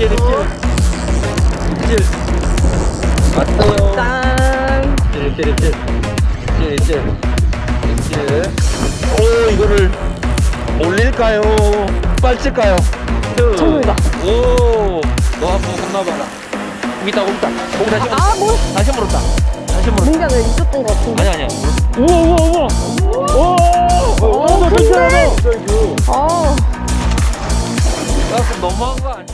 입질. 왔어요. 짠. 입질. 오, 이거를 올릴까요? 빨칠까요? 정답이다. 오, 너 한번 혼나봐라. 거기 있다. 거기 다시 물었다. 아, 뭐? 다시 물었다. 뭔가 왜 있었던 것 같은데. 아니야. 우와. 어, 근데. 땡큐. 아. 야, 그럼 너무한 거 아니야?